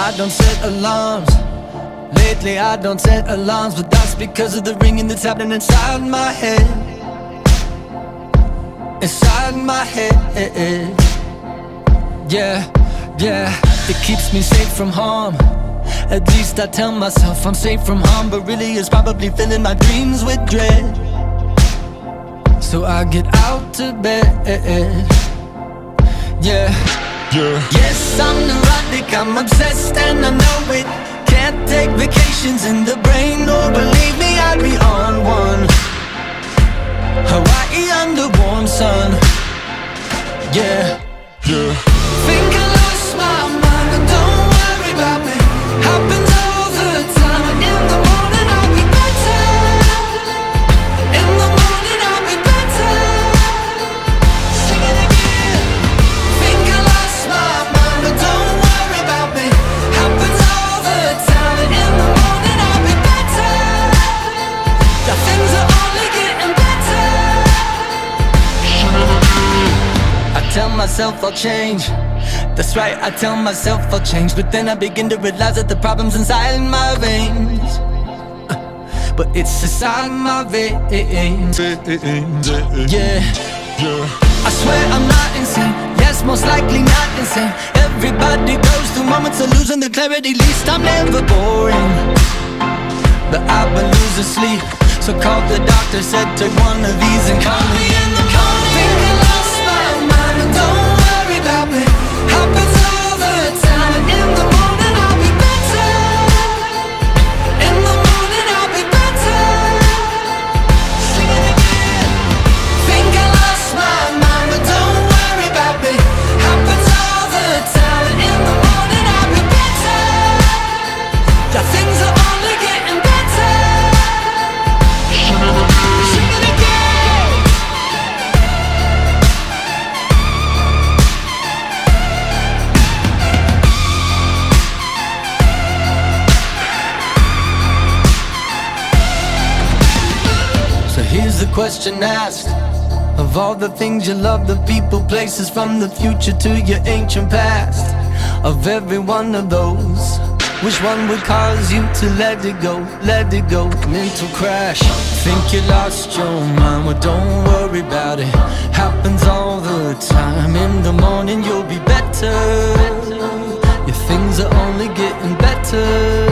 I don't set alarms. Lately I don't set alarms, but that's because of the ringing that's happening inside my head. Inside my head. Yeah, yeah. It keeps me safe from harm. At least I tell myself I'm safe from harm, but really it's probably filling my dreams with dread. So I get out to bed. Yeah, yeah. Yes, I'm neurotic, I'm obsessed and I know it. Can't take vacations in the brain, or believe me, I'd be on one. Hawaii under warm sun. Yeah, yeah. Think I lost my mind, but don't worry about me. Happens all the time, and in the morning I'll be better. In the morning I'll be better. Sing it again. Think I lost my mind, but don't worry about me. Happens all the time, and in the morning I'll be better. The things are only getting better. I tell myself I'll change. That's right, I tell myself I'll change, but then I begin to realize that the problem's inside my veins. But it's inside my veins. Yeah, yeah. I swear I'm not insane. Yes, most likely not insane. Everybody goes through moments of losing their clarity. Least I'm never boring, but I've been losing sleep. So called the doctor, said take one of these and call me in the morning. Think I lost my mind, but don't worry about me. Happens all the time, and in the morning I'll be better. In the morning I'll be better. Sing it again. Think I lost my mind, but don't worry about me. Happens all the time, and in the morning I'll be better. The things are only getting better. Sing it again. So here's the question asked. Of all the things you love, the people, places, from the future to your ancient past, of every one of those, which one would cause you to let it go, let it go? Mental crash. Think you lost your mind, well don't worry about it. Happens all the time. In the morning you'll be better. Your things are only getting better.